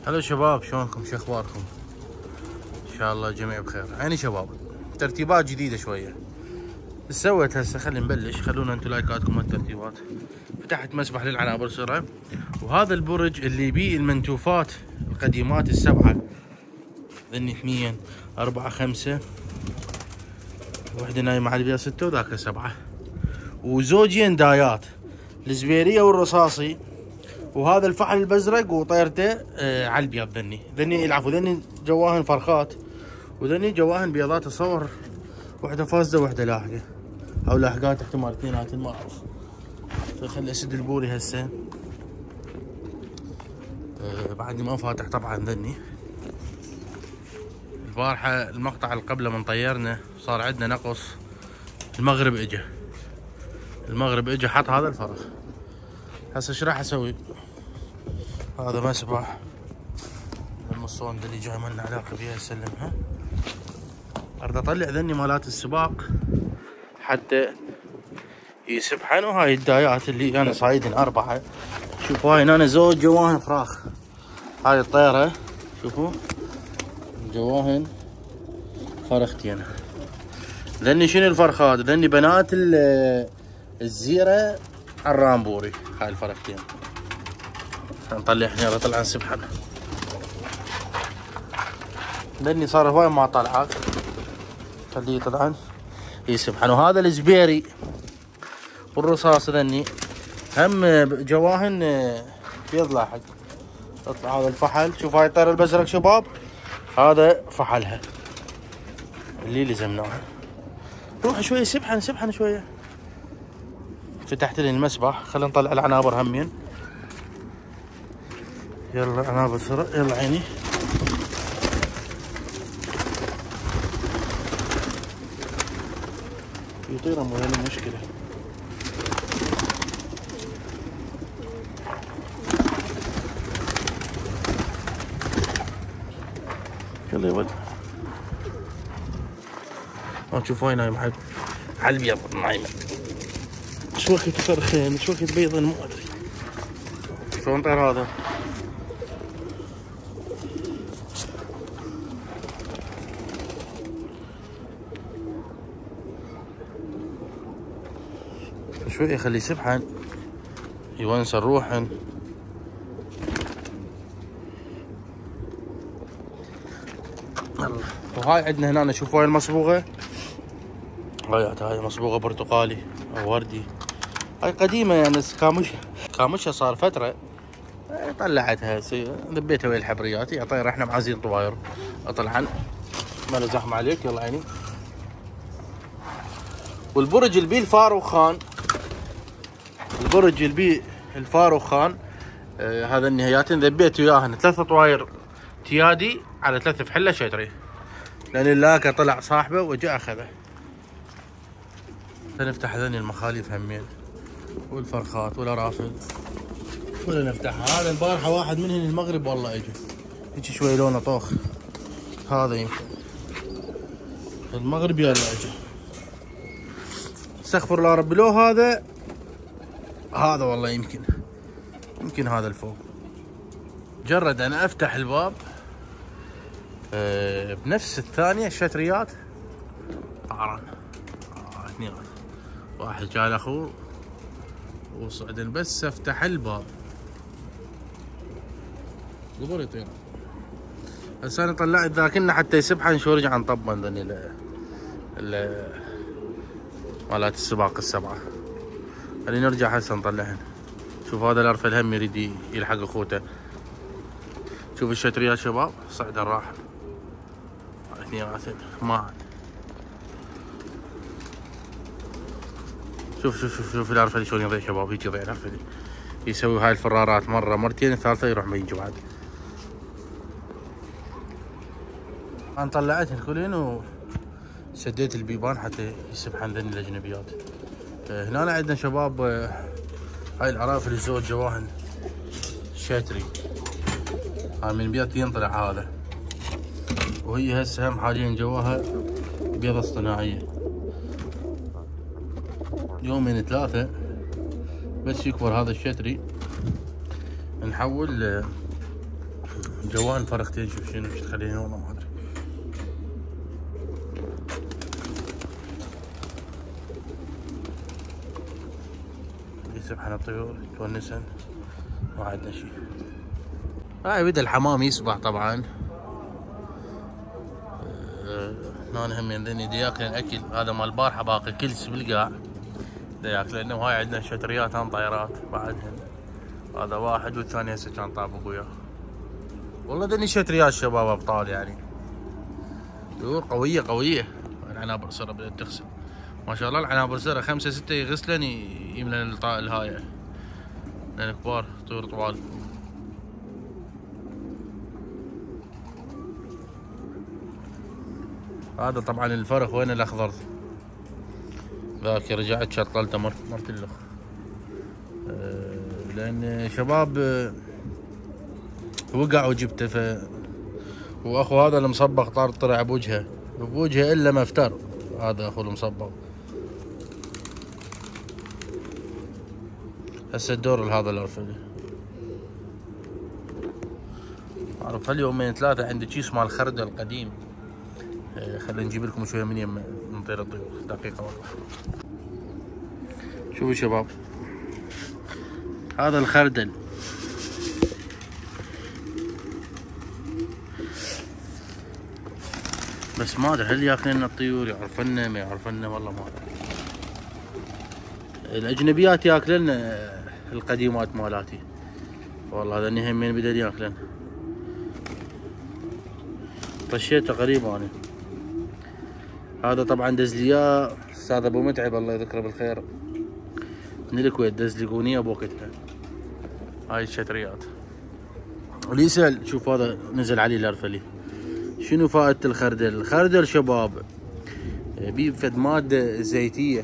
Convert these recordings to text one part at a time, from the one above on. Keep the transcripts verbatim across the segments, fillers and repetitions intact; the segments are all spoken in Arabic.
هلا شباب، شلونكم؟ شو اخباركم؟ ان شاء الله الجميع بخير. عيني شباب، ترتيبات جديده شويه سويت هسه. خلينا نبلش، خلونا انتم لايكاتكم الترتيبات. فتحت مسبح للعنابر سرعه، وهذا البرج اللي بيه المنتوفات القديمات السبعه، ذني اثنين اربعه خمسه، وحده نايمه على البيض سته وذاك سبعه، وزوجين دايات الزبيريه والرصاصي، وهذا الفحل البزرق وطيرته آه على البيض. ذني ذني العفو ذني جواهن فرخات، وذني جواهن بيضات. اصور وحده فازده وحده لاحقه، او لاحقات احتمال اثنينات ما اعرف. فخلي اسد البوري هسه. آه بعدني ما فاتح طبعا. ذني البارحه المقطع اللي قبله من طيرنا صار عندنا نقص. المغرب اجى المغرب اجى حط هذا الفرخ. هسه ايش راح اسوي؟ هذا مسبح المصون اللي جاي مالنا علاقه فيها اسلمها. اريد اطلع ذني مالات السباق حتى يسبحن. وهاي الدايات اللي انا صايدن اربعه. شوفوا هاي انا زوج جواهن فراخ. هاي الطيره شوفوا جواهن فرختين. ذني شنو الفرخات؟ ذني بنات الزيره الرامبوري. هاي الفرختين نطلع هنا. طلعن سبحن. ذني صار هواي ما طلعت، خليه طلعن يسبحن. وهذا الزبيري والرصاص ذني هم جواهن بيض لاحق. تطلع هذا الفحل. شوف هاي الطير البزرق شباب، هذا فحلها اللي لزمناها. روح شويه سبحن سبحن شويه. فتحت لي المسبح. خلينا نطلع العنابر همين. يلا عنابر سرع. يلا عيني. يطير مو هنا مشكله. يلا يا ولد. شوف وين نايم على البيض نايمه. شو وقت فرخين شو وقت بيضن ما ادري. شلون طير هذا؟ شوي يخليه يسبحن يونس الروحن. الله. وهاي عندنا هنا شوفوا هاي المصبوغه. هاي هاي مصبوغه برتقالي او وردي. هاي قديمه يعني كاموشها كاموشها صار فتره. طلعتها ذبيتها ويا الحبريات. يا طير احنا معازين طواير. طلعن ما له زحمه عليك. يلا عيني. والبرج اللي بيه الفاروخان، البرج اللي بيه الفاروخان آه هذا النهاياتين ذبيت وياهن ثلاث طواير تيادي على ثلاث فحله شتري، لان اللاكه طلع صاحبه وجاء اخذه. فنفتح ذني المخاليف همين والفرخات والارافل ولا نفتحها. هذا البارحه واحد منهن المغرب والله اجى هيك شوي لونه طوخ. هذا يمكن المغرب يلا اجى. استغفر الله ربي. لو هذا هذا والله يمكن يمكن هذا الفوق. مجرد انا افتح الباب أه بنفس الثانيه الشتريات طعران. آه اثنين واحد جاي لاخوه وصعدن بس افتح الباب قبل يطير. هسه انا طلعت ذاكنا حتى يسبحن. شو رجع نطبن ذني ال ال مالات السباق السبعه. خلينا نرجع هسه نطلعهن. شوف هذا الارفل هم يريد يلحق اخوته. شوف الشتريات شباب صعد راح اثنيناتن ما. شوف شوف شوف شوف الارفل شلون يضيع شباب. هيك يضيع الارفل. يسوي هاي الفرارات مره مرتين الثالثه يروح ما يجي بعد. انا طلعتهن كلهن وسديت البيبان حتى يسبحن ذني الاجنبيات. هنا عندنا شباب هاي العرافل الزوج جواهن شاتري. هاي من بيض ينطلع هذا. وهي هسه هم حاليا جواها بيضة اصطناعية. يومين ثلاثة بس يكبر هذا الشتري نحول جوان فرختين. شوف شنو تخليني والله ما ادري. سبحان الطيور تونسن ما عندنا شيء. هاي بدا الحمام يسبح طبعا. هنا هم يندني دي ياكلن اكل. هذا مال البارحه باقي كلس بالقاع دا ياكلن. وهاي عندنا شتريات هم طيارات بعدهن. هذا واحد والثاني هسه كان طاب ابويا. والله دني شتريات شباب ابطال يعني. طيور قويه قويه. العنابر سره بدات تغسل ما شاء الله. العنابر سره خمسه سته يغسلن يملن الهاي لان كبار طيور طوال. هذا طبعا الفرخ وين الاخضر ذاك رجعت شطلته مرت مرت الاخ. أه لان شباب وقع وجبته. ف واخو هذا المصبغ طار طلع بوجهه بوجهه الا ما افتر. هذا اخو المصبغ. هسه الدور هذا الارفلي. اعرف هاليومين ثلاثه عندي كيس مال خردل القديم. خلينا نجيب لكم شويه من يم نطير الطيور دقيقه والله. شوفوا شباب هذا الخردل بس ما ادري هل ياكلنا الطيور يعرفنا ما يعرفنا والله ما ادري. الاجنبيات ياكلن القديمات مالاتي والله. هذا همين بدل ياكلن. طشيته قريب انا. هذا طبعا دزلياه استاذ ابو متعب الله يذكره بالخير من الكويت. دزلقونيه بوقتها هاي الشتريات. اللي يسال شوف هذا نزل عليه الارفلي. شنو فائدة الخردل؟ الخردل شباب بيه فد مادة زيتية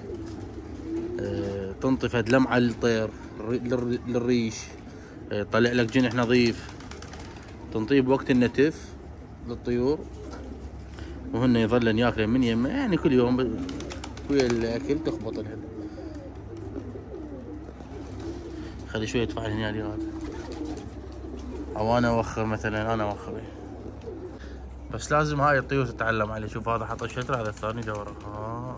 تنطي فد لمعة للطير للريش. طلع لك جنح نظيف تنطيه بوقت النتف للطيور. وهن يظلن ياكلن من يمه يعني كل يوم ويا الاكل تخبط لهن. خلي شوية يدفع هنا لي هذا. او انا اوخر مثلا انا اوخر بس لازم هاي الطيور تتعلم عليه. شوف هذا حط الشترة هذا الثاني دوره. آه.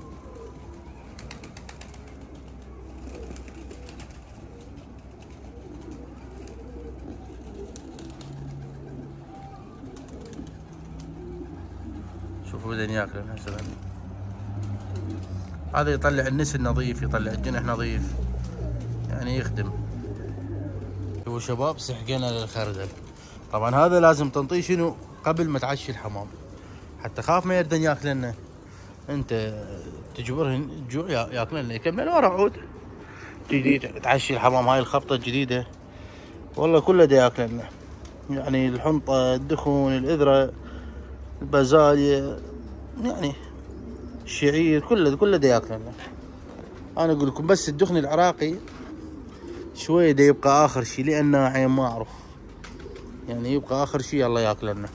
شوفوا بدن ياكلن هسه. هذا يطلع النسل نظيف يطلع الجنح نظيف يعني يخدم. شوفوا شباب سحقنا للخردل. طبعا هذا لازم تنطيه شنو قبل ما تعشي الحمام حتى خاف ما يردن ياكلن. انت تجبرهن الجوع ياكلن يكمل ورا عود تجي تعشي الحمام. هاي الخبطه الجديده والله كله دا ياكلن يعني. الحنطه الدخون الاذره البازاليا يعني الشعير كله كله دا ياكلن. انا اقول لكم بس الدخن العراقي شويه دا يبقى اخر شيء لانه عين ما اعرف يعني يبقى اخر شيء الله ياكلنا.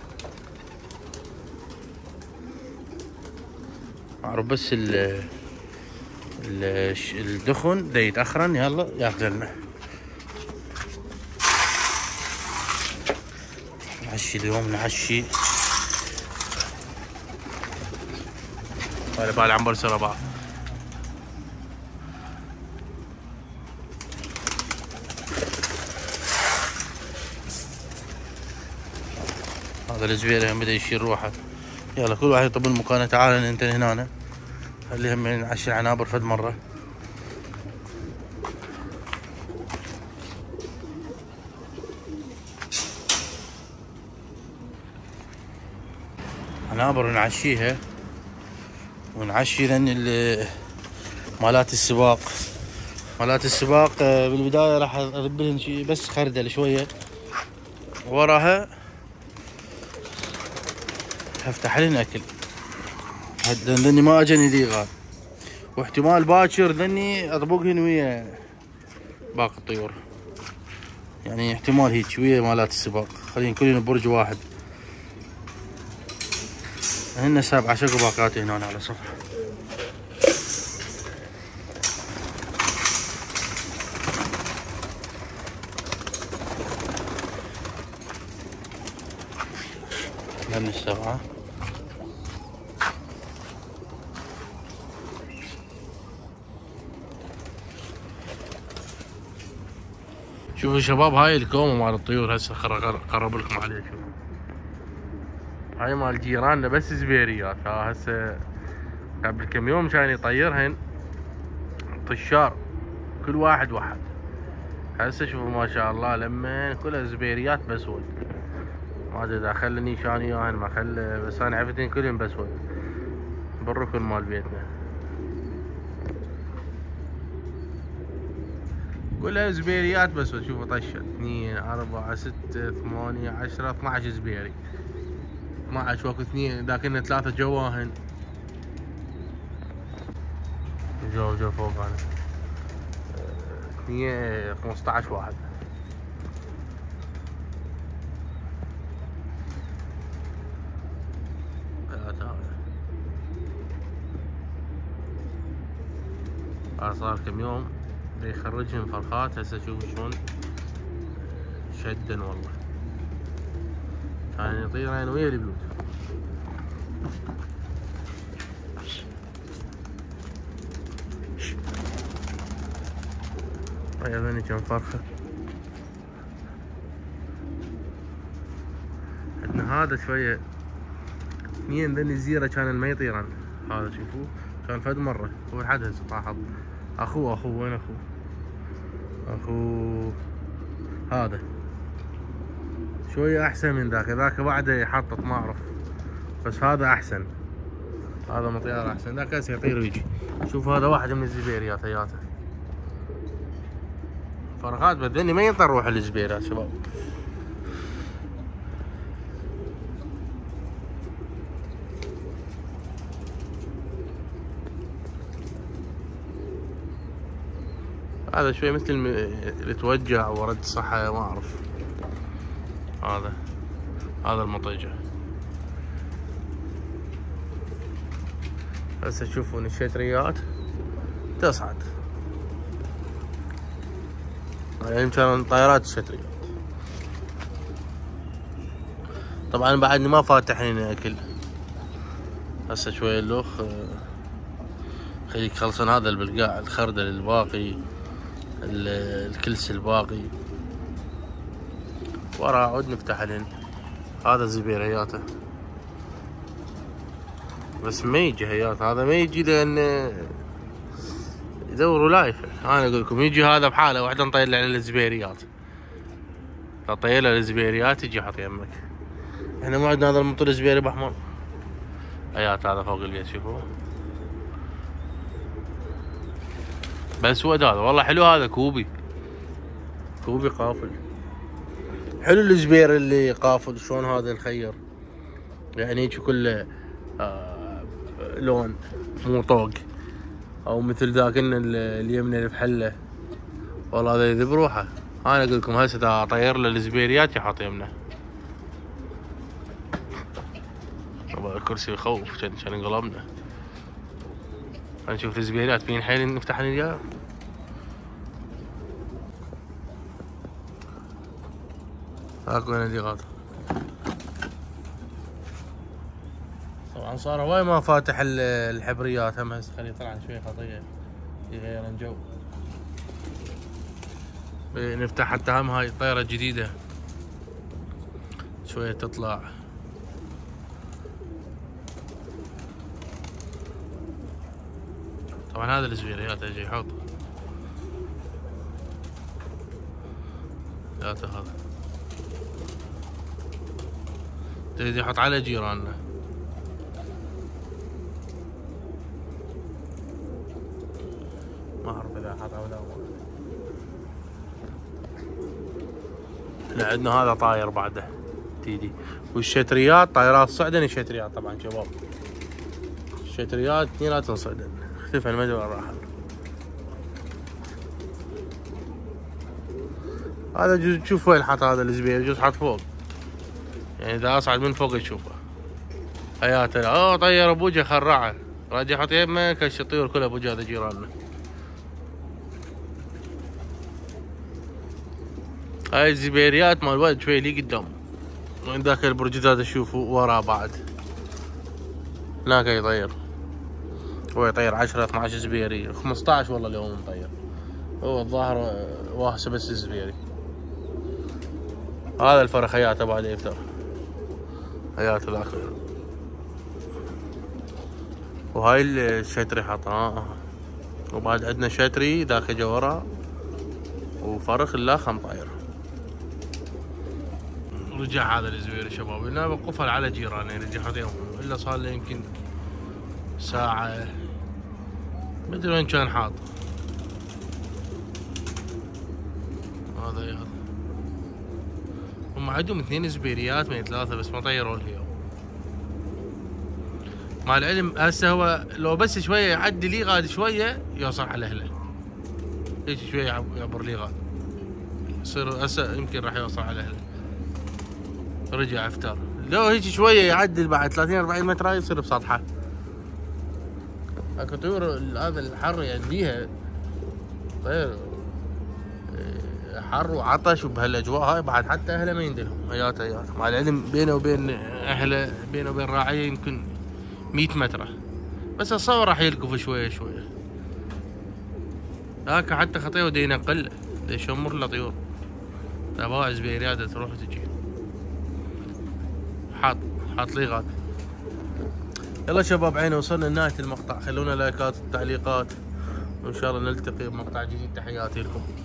اعرف بس ال الدخن دا يتاخرن يلا ياكلنا. نعشي اليوم نعشي. هذا بالعنبر سرى بعض. هذا الزبير هم بدا يشيل روحه. يلا كل واحد يطب مكانه. تعال انت هنا خليهم نعشي العنابر فد مره. عنابر نعشيها ونعشي لان مالات السباق. مالات السباق بالبدايه راح اذب لهم شيء بس خردل شويه. وراها افتح لهم اكل. ذني ما اجاني ذيغان. واحتمال باكر ذني اطبقهن ويا باقي الطيور يعني احتمال هيك ويا مالات السباق. خلينا كلنا برج واحد. هن سبعة شكو باقات هنا على صفحة. بلش سبعة. شوفوا شباب، هاي الكومة مال الطيور هسه خل اقرب لكم عليه. شوفوا هاي مال جيراننا بس زبيريات. ها هسه قبل كم يوم كان يطيرهن طشار كل واحد واحد. هسه شوفوا ما شاء الله لما كلها زبيريات بسود. ما ادري اذا خلني شان وياهن ما خل، بس انا عرفتن كلهم بسود بالركن مال بيتنا. كلها زبيريات بسود. شوفوا طشت اثنين أربعة ستة ثمانية عشرة اثنا عشر زبيري. اثنا عشر وقت اثنين لكن ثلاثة جواهن. جو جو فوق انا اثنين خمسة عشر واحد. هذا صار كم يوم يخرجهم فرخات. هسه شوفوا شلون شدا والله. كان يطيرين ويا البيوت. طيب هذني كم فرخة. عندنا هذا شوية اثنين ذني الزيرة كان ما يطيرن. هذا شوفوه كان فد مرة هو لحد هسه طاحت. اخوه اخوه وين اخوه؟ اخوه هذا شوية احسن من ذاك. ذاك بعده يحطط ما اعرف، بس هذا احسن. هذا مطيار احسن. ذاك هسه يطير ويجي. شوف هذا واحد من الزبيريات هياته. فرخات بدني ما ينطر روح الزبيريات شباب. هذا شوي مثل اللي توجع ورد صحة ما اعرف. هذا هذا المطيجة. هسه تشوفون الشتريات تصعد. يعني كانوا طائرات الشتريات. طبعا بعدني ما فاتح هنا اكل. هسه شوي اللوخ خليك خلصن هذا البلقاع الخردل الباقي الكلس الباقي ورا عود نفتح لهن. هذا زبيرياته بس ما يجي هيات. هذا ما يجي لان يدوروا لايفه. انا اقول لكم يجي هذا بحاله واحده نطير له على الزبيريات. طير له الزبيريات يجي يحط يمك. احنا ما عندنا هذا المطر زبيري باحمر. هيات هذا فوق البيت شوفوا باسود. هذا والله حلو. هذا كوبي كوبي قافل حلو. الزبير اللي قافل شلون هذا الخير يعني يجي كله آه لون مو طوق او مثل ذاك اليمنى اللي بحله. والله هذا يذب روحه. انا اقول لكم هسه اطير له الزبيريات يحط يمنه. الكرسي يخوف كان كان انقلبنا. نشوف الزبيريات فين حيل نفتح اليا. اكو هنا ديغات. طبعا صار هواي ما فاتح الحبريات. هم هسه خليه يطلع شوي خطيه يغير الجو. نفتح حتى هم هاي طيرة جديدة شوية تطلع. طبعا هذا الزبيريات يجي يحط. هذا هذا تريد يحط على جيراننا. ما اعرف اذا حط او لا. احنا عندنا هذا طاير بعده تيدي. والشتريات طايرات صعدن. الشتريات طبعا شباب الشتريات اثنيناتهم صعدن. اختفى المدى وين راح. هذا جزء تشوف وين حط هذا الزبير. جزء حط فوق يعني اذا اصعد من فوق تشوفه. حياته اوه طير ابوجه خرعه راجع يحط يمه كش الطيور كلها ابوجه. هذا جيراننا. هاي الزبيريات مال الولد شوي لي قدام. وين ذاك البرج هذا تشوفوا وراه بعد هناك يطير، هو يطير عشرة اثنا عشر زبيري خمسة عشر والله اليوم مطير، هو الظاهر واهسه بس الزبيري. هذا الفرخ حياته بعد يفتر حياته ذاك، وهاي الشتري حطها، وبعد عندنا شتري ذاك جورا وفرخ اللاخ مطير. رجع هذا الزبيري شباب، هنا قفل على جيراني رجع يوم الا صار له يمكن ساعة ما ادري وين كان حاط. هذا يلا هم عندهم اثنين زبيريات من ثلاثة بس ما طيروا اليوم. مع العلم هسه هو لو بس شوية يعدي لي غاد شوية يوصل على اهله، هيك شوية يعبر لي غاد يصير هسه يمكن راح يوصل على اهله. رجع افتر، لو هيك شوية يعدل بعد ثلاثين أربعين متر يصير بسطحه. اكو طيور هذا الحر يعني بيها طير حر وعطش وبهالاجواء هاي بعد حتى اهله ما يندلهم هيات هيات. مع العلم بينه وبين اهله بينه وبين راعيه يمكن مية متر، بس اتصور راح يلقف شويه شويه. هاك حتى خطيه ودي ينقل دا يشمر له طيور، تباع زبيريات تروح وتجي. حاط حاط لي غاد. يلا شباب عيني وصلنا لنهايه المقطع، خلونا لايكات وتعليقات وان شاء الله نلتقي بمقطع جديد. تحياتي لكم.